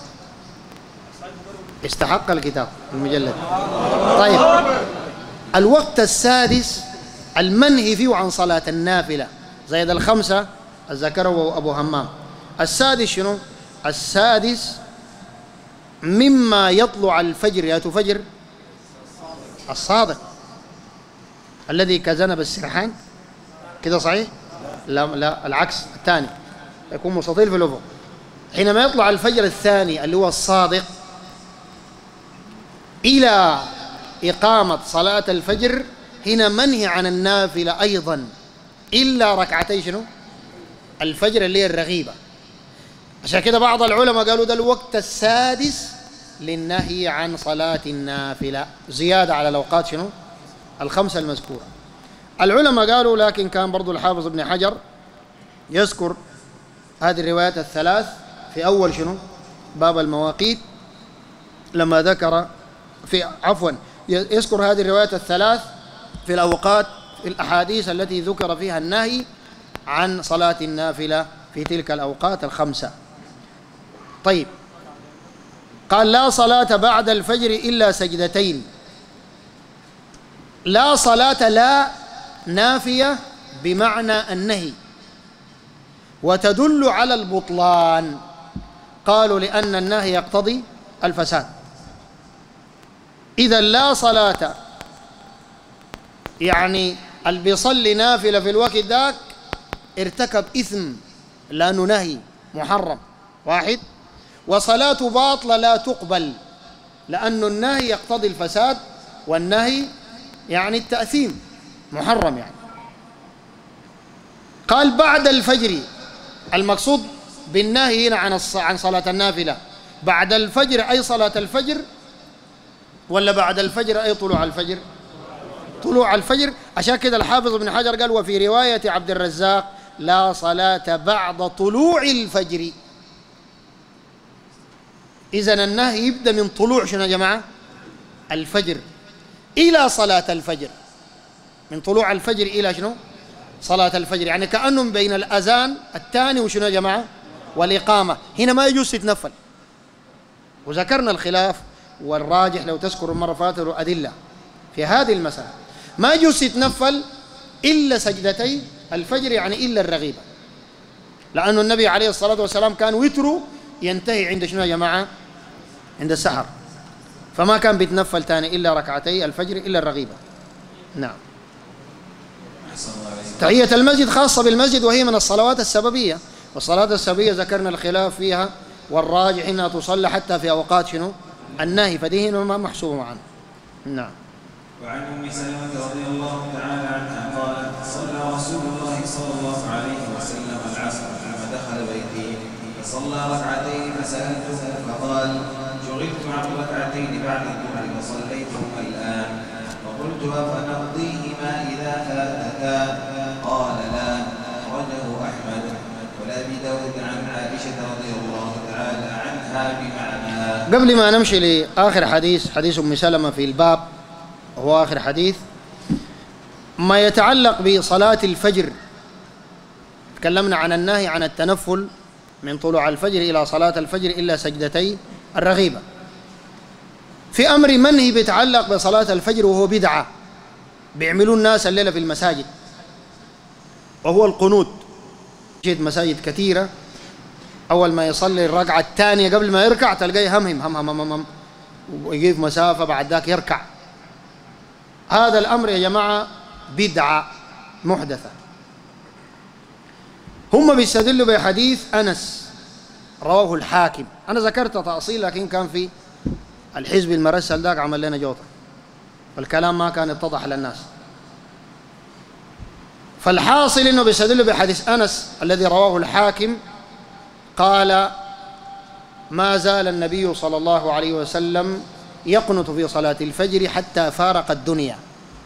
استحق الكتاب المجلد. طيب، الوقت السادس المنهي فيه عن صلاة النافلة زائد الخمسة ذكره أبو همام. السادس شنو؟ السادس مما يطلع الفجر، يا فجر الصادق الذي كذنب السرحان كده صحيح؟ لا لا، العكس الثاني، يكون مستطيل في الأفق. حينما يطلع الفجر الثاني اللي هو الصادق إلى إقامة صلاة الفجر هنا منهي عن النافلة أيضا إلا ركعتي شنو؟ الفجر اللي هي الرغيبة. عشان كده بعض العلماء قالوا ده الوقت السادس للنهي عن صلاة النافلة، زيادة على الأوقات شنو؟ الخمسة المذكورة. العلماء قالوا لكن كان برضو الحافظ ابن حجر يذكر هذه الروايات الثلاث في أول شنو؟ باب المواقيت، لما ذكر في عفوا يذكر هذه الروايات الثلاث في الأوقات في الأحاديث التي ذكر فيها النهي عن صلاة النافلة في تلك الأوقات الخمسة. طيب، قال لا صلاة بعد الفجر إلا سجدتين. لا صلاة لا نافية بمعنى النهي، وتدل على البطلان. قالوا لأن النهي يقتضي الفساد، إذا لا صلاة يعني اللي بيصلي نافلة في الوقت ذاك ارتكب إثم لأنه نهي محرم واحد، وصلاة باطلة لا تقبل لأن النهي يقتضي الفساد، والنهي يعني التأثيم محرم يعني. قال بعد الفجر، المقصود بالنهي هنا عن عن صلاة النافلة بعد الفجر أي صلاة الفجر، ولا بعد الفجر أي طلوع الفجر؟ طلوع الفجر. عشان كده الحافظ ابن حجر قال وفي رواية عبد الرزاق لا صلاة بعد طلوع الفجر. إذن النهي يبدأ من طلوع شنو يا جماعة؟ الفجر إلى صلاة الفجر، من طلوع الفجر إلى شنو؟ صلاة الفجر، يعني كأنه بين الأذان الثاني وشنو يا جماعة؟ والإقامة. هنا ما يجوز تتنفل، وذكرنا الخلاف والراجح لو تذكروا المرة فاتت أدلة في هذه المسألة. ما يجوز تتنفل إلا سجدتي الفجر، يعني إلا الرغيبة، لأن النبي عليه الصلاة والسلام كان وتره ينتهي عند شنو يا جماعة؟ عند السحر، فما كان بيتنفل تاني إلا ركعتي الفجر إلا الرغيبة. نعم. تحية المسجد خاصة بالمسجد، وهي من الصلوات السببية، والصلاة السببية ذكرنا الخلاف فيها، والراجح إنها تصلى حتى في أوقات شنو؟ النهي، فدي هنا ما محسوبة معنا. نعم. وعن ام سلمة رضي الله تعالى عنها قالت صلى رسول الله صلى الله عليه وسلم العصر ثم دخل بيتي فصلى ركعتين فسألته فقال شغلت عن ركعتين بعد الظهر فصليتهما الآن، فقلت أفنقضيهما إذا فاتتا؟ قال لا. أخرجه أحمد ولأبي داود عن عائشة رضي الله تعالى عنها بمعنى. قبل ما نمشي لآخر حديث، حديث أم سلمة في الباب هو آخر حديث، ما يتعلق بصلاة الفجر. تكلمنا عن النهي عن التنفل من طلوع الفجر إلى صلاة الفجر إلا سجدتي الرغيبة. في أمر منهي بيتعلق بصلاة الفجر وهو بدعة بيعملوا الناس الليلة في المساجد، وهو القنوت. جيت مساجد كثيرة أول ما يصلي الركعة الثانية قبل ما يركع تلقاه همهم هم هم هم هم ويقف مسافة بعد ذاك يركع. هذا الأمر يا جماعة بدعة محدثة. هم بيستدلوا بحديث أنس رواه الحاكم. أنا ذكرت تأصيل لكن كان في الحزب المرسل ذاك عمل لنا جوطة، والكلام ما كان يتضح للناس. فالحاصل إنه بيستدلوا بحديث أنس الذي رواه الحاكم، قال ما زال النبي صلى الله عليه وسلم يقنط في صلاة الفجر حتى فارق الدنيا.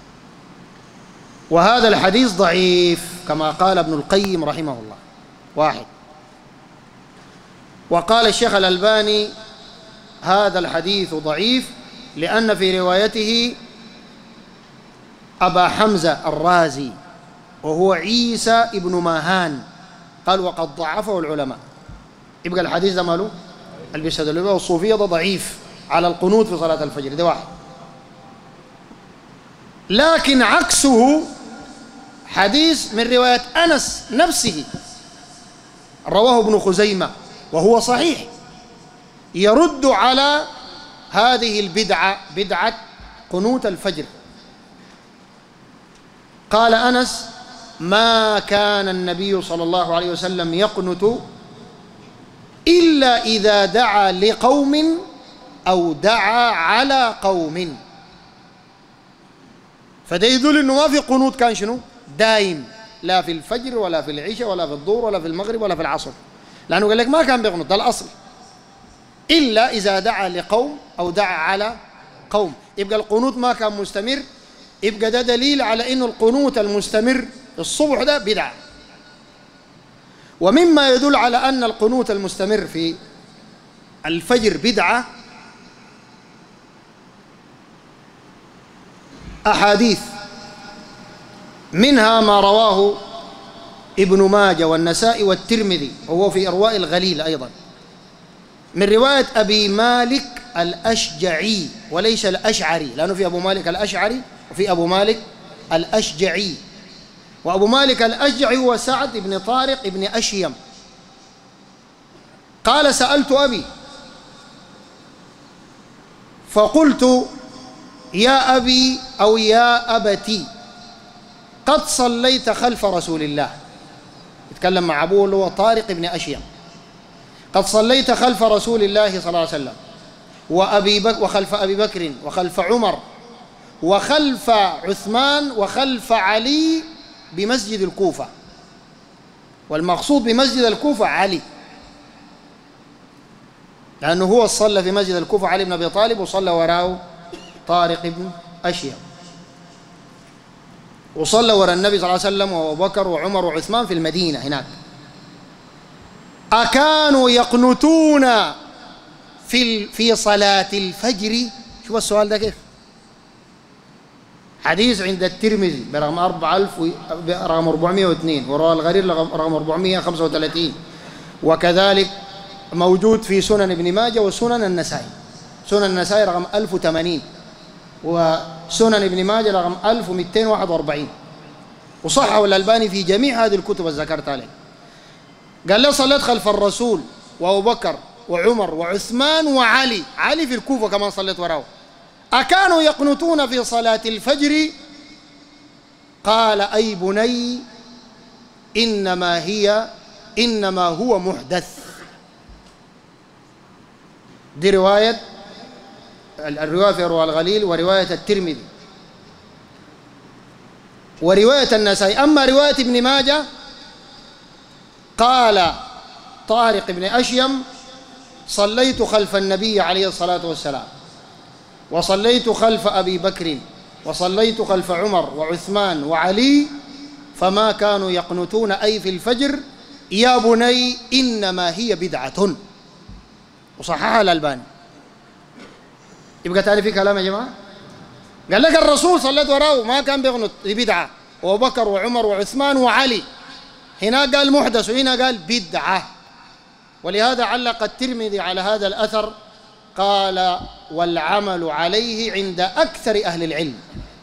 وهذا الحديث ضعيف كما قال ابن القيم رحمه الله واحد. وقال الشيخ الألباني هذا الحديث ضعيف لأن في روايته أبا حمزة الرازي وهو عيسى ابن ماهان، قال وقد ضعفه العلماء. يبقى الحديث ده ماله البسدلوية والصوفية ده ضعيف على القنوت في صلاة الفجر، ده واحد. لكن عكسه حديث من رواية أنس نفسه رواه ابن خزيمة وهو صحيح، يرد على هذه البدعة، بدعة قنوت الفجر. قال أنس ما كان النبي صلى الله عليه وسلم يقنت إلا إذا دعا لقوم أو دعا على قوم. فده يدل إنه ما في قنوت كان شنو دايم، لا في الفجر ولا في العشاء ولا في الظهر ولا في المغرب ولا في العصر، لأنه قال لك ما كان بيقنط، ده الأصل، إلا إذا دعا لقوم أو دعا على قوم، يبقى القنوت ما كان مستمر، يبقى ده دليل على إنه القنوت المستمر الصبح ده بدعة. ومما يدل على أن القنوت المستمر في الفجر بدعة أحاديث، منها ما رواه ابن ماجه والنسائي والترمذي وهو في إرواء الغليل أيضا من رواية أبي مالك الأشجعي وليس الأشعري، لأنه في أبو مالك الأشعري وفي أبو مالك الأشجعي، وأبو مالك الأشجعي هو سعد بن طارق بن أشيم. قال سألت أبي فقلت يا أبي أو يا أبتي قد صليت خلف رسول الله، يتكلم مع أبوه اللي هو طارق بن أشيم، قد صليت خلف رسول الله صلى الله عليه وسلم وأبي بك وخلف أبي بكر وخلف عمر وخلف عثمان وخلف علي بمسجد الكوفة، والمقصود بمسجد الكوفة علي، لأنه هو صلى في مسجد الكوفة علي بن أبي طالب وصلى وراءه طارق بن أشيم، وصلى وراء النبي صلى الله عليه وسلم وأبو بكر وعمر وعثمان في المدينة هناك. أكانوا يقنتون في في صلاة الفجر؟ شوف السؤال ده كيف، حديث عند الترمذي برقم أربعة آلاف رقم أربعمائة واثنين، ورواه الغرير رقم أربعمائة وخمسة وثلاثين، وكذلك موجود في سنن ابن ماجه وسنن النسائي، سنن النسائي رقم ألف وثمانين وسنن ابن ماجه رقم ألف ومئتين وواحد وأربعين، وصححه الألباني في جميع هذه الكتب اللي ذكرت عليه. قال له صليت خلف الرسول وأبو بكر وعمر وعثمان وعلي، علي في الكوفة كمان صليت وراه. أكانوا يقنطون في صلاة الفجر؟ قال أي بني إنما هي إنما هو محدث. دي رواية الرواية في رواه الغليل ورواية الترمذي ورواية النسائي. أما رواية ابن ماجه قال طارق بن أشيم صليت خلف النبي عليه الصلاة والسلام وصليت خلف أبي بكر وصليت خلف عمر وعثمان وعلي فما كانوا يقنتون أي في الفجر يا بني إنما هي بدعة، وصححها الألباني. يبقى تاني في كلام يا جماعة؟ قال لك الرسول صليت وراه ما كان بيقنط، دي بدعة، وأبو بكر وعمر وعثمان وعلي، هنا قال محدث وهنا قال بدعة. ولهذا علق الترمذي على هذا الأثر قال والعمل عليه عند أكثر أهل العلم.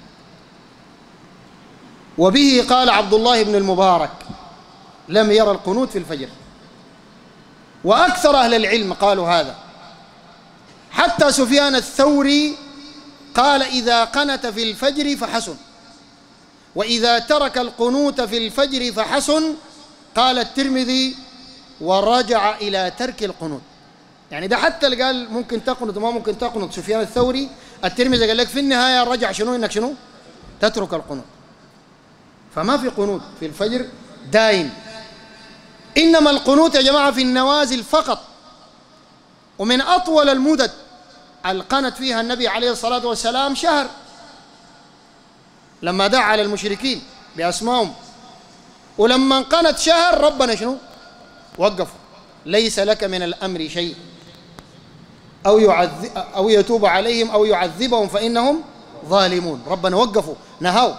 وبه قال عبد الله بن المبارك لم يرى القنوت في الفجر، وأكثر أهل العلم قالوا هذا، حتى سفيان الثوري قال إذا قنت في الفجر فحسن، وإذا ترك القنوت في الفجر فحسن. قال الترمذي ورجع إلى ترك القنوت، يعني ده حتى اللي قال ممكن تقنط وما ممكن تقنط سفيان الثوري، الترمذي قال لك في النهاية رجع شنو؟ إنك شنو؟ تترك القنوت. فما في قنوت في الفجر دائم، إنما القنوت يا جماعة في النوازل فقط. ومن أطول المدد القنت فيها النبي عليه الصلاة والسلام شهر، لما دعا على المشركين بأسمائهم، ولما انقنت شهر ربنا شنو؟ وقفوا ليس لك من الأمر شيء أو يعذب أو يتوب عليهم أو يعذبهم فإنهم ظالمون. ربنا وقفوا نهوا.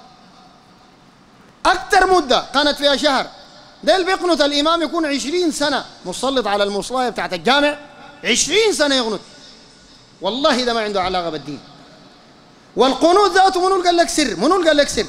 أكثر مدة قنت فيها شهر، ده اللي بيقنط الإمام يكون عشرين سنة مسلط على المصلاية بتاعت الجامع، عشرين سنة يقنط، والله ده ما عنده علاقة بالدين. والقنوت ذاته منو قال لك سر؟ منو قال لك سر؟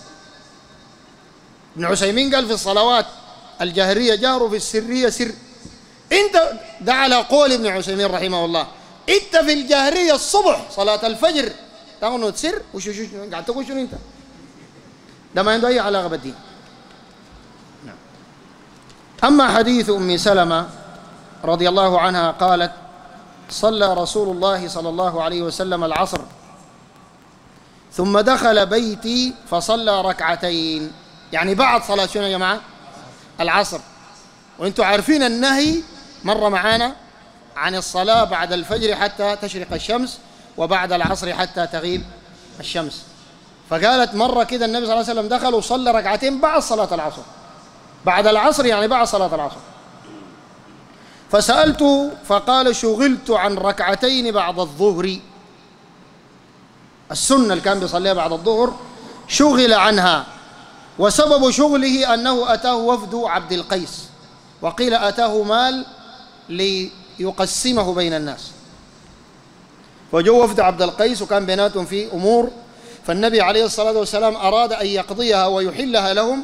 ابن عثيمين قال في الصلوات الجهرية جهر وفي السرية سر. انت ده على قول ابن عثيمين رحمه الله، انت في الجهرية الصبح صلاة الفجر تقنط سر وشو شو قاعد تقول شنو انت؟ ده ما عنده أي علاقة بالدين. نعم. أما حديث أم سلمة رضي الله عنها قالت صلى رسول الله صلى الله عليه وسلم العصر ثم دخل بيتي فصلى ركعتين، يعني بعد صلاة شنو يا جماعة؟ العصر. وانتم عارفين النهي مر معانا عن الصلاة بعد الفجر حتى تشرق الشمس، وبعد العصر حتى تغيب الشمس. فقالت مرة كده النبي صلى الله عليه وسلم دخل وصلى ركعتين بعد صلاة العصر، بعد العصر يعني بعد صلاة العصر. فسألته فقال شغلت عن ركعتين بعد الظهر، السنة اللي كان بيصليها بعد الظهر شغل عنها، وسبب شغله أنه أتاه وفد عبد القيس، وقيل أتاه مال ليقسمه بين الناس، وجو وفد عبد القيس وكان بيناتهم في أمور، فالنبي عليه الصلاة والسلام أراد أن يقضيها ويحلها لهم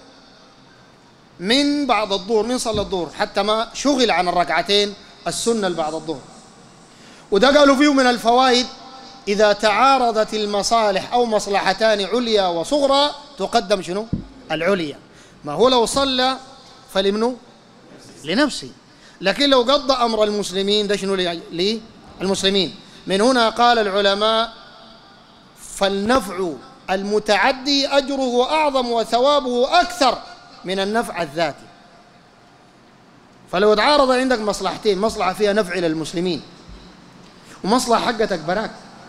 من بعد الظهر، من صلاة الظهر، حتى ما شغل عن الركعتين السنة بعد الظهر. وده قالوا فيه من الفوائد إذا تعارضت المصالح أو مصلحتان عليا وصغرى تقدم شنو؟ العليا. ما هو لو صلى فلمنه لنفسه، لكن لو قضى أمر المسلمين ده شنو للمسلمين. من هنا قال العلماء فالنفع المتعدي أجره أعظم وثوابه أكثر من النفع الذاتي. فلو تعارض عندك مصلحتين، مصلحة فيها نفع للمسلمين ومصلحة حقتك براك،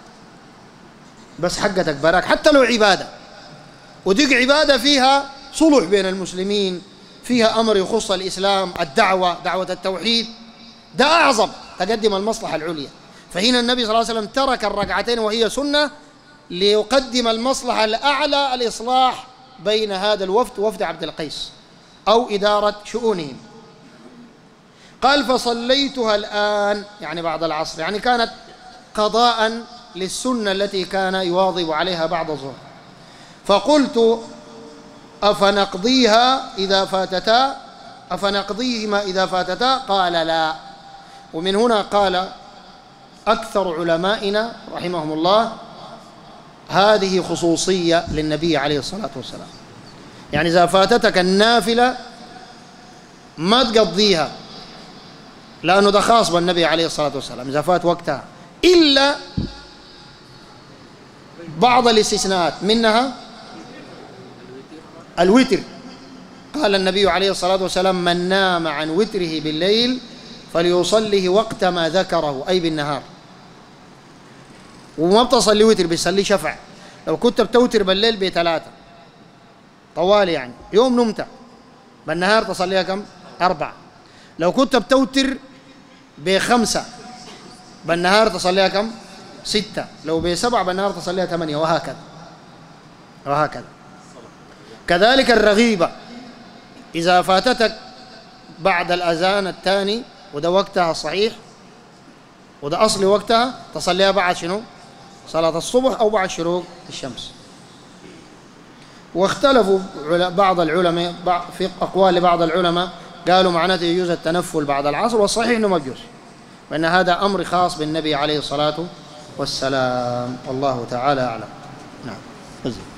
بس حقتك براك حتى لو عبادة، وديك عبادة فيها صلح بين المسلمين، فيها أمر يخص الإسلام، الدعوة، دعوة التوحيد، ده أعظم، تقدم المصلحة العليا. فهنا النبي صلى الله عليه وسلم ترك الركعتين وهي سنة ليقدم المصلحة الأعلى، الإصلاح بين هذا الوفد وفد عبد القيس أو إدارة شؤونهم. قال فصليتها الآن يعني بعد العصر، يعني كانت قضاء للسنة التي كان يواظب عليها بعد الظهر. فقلت أفنقضيها إذا فاتتا أفنقضيهما إذا فاتتا؟ قال لا. ومن هنا قال أكثر علمائنا رحمهم الله هذه خصوصية للنبي عليه الصلاة والسلام، يعني إذا فاتتك النافلة ما تقضيها، لأنه ده خاص بالنبي عليه الصلاة والسلام إذا فات وقتها، إلا بعض الاستثناءات، منها الوتر. قال النبي عليه الصلاة والسلام من نام عن وتره بالليل فليصليه وقت ما ذكره، أي بالنهار. وما بتصلي وتر، بيصلي شفع. لو كنت بتوتر بالليل بثلاثة طوال، يعني يوم نمت بالنهار تصليها كم؟ أربعة. لو كنت بتوتر بخمسة بالنهار تصليها كم؟ ستة. لو بسبعة بالنهار تصليها ثمانية، وهكذا وهكذا. كذلك الرغيبة إذا فاتتك بعد الأذان الثاني وده وقتها الصحيح وده أصل وقتها، تصليها بعد شنو؟ صلاة الصبح أو بعد شروق الشمس. واختلفوا بعض العلماء في أقوال لبعض العلماء، قالوا معناته يجوز التنفل بعد العصر، والصحيح أنه ما يجوز، وأن هذا أمر خاص بالنبي عليه الصلاة والسلام، والله تعالى أعلم. نعم.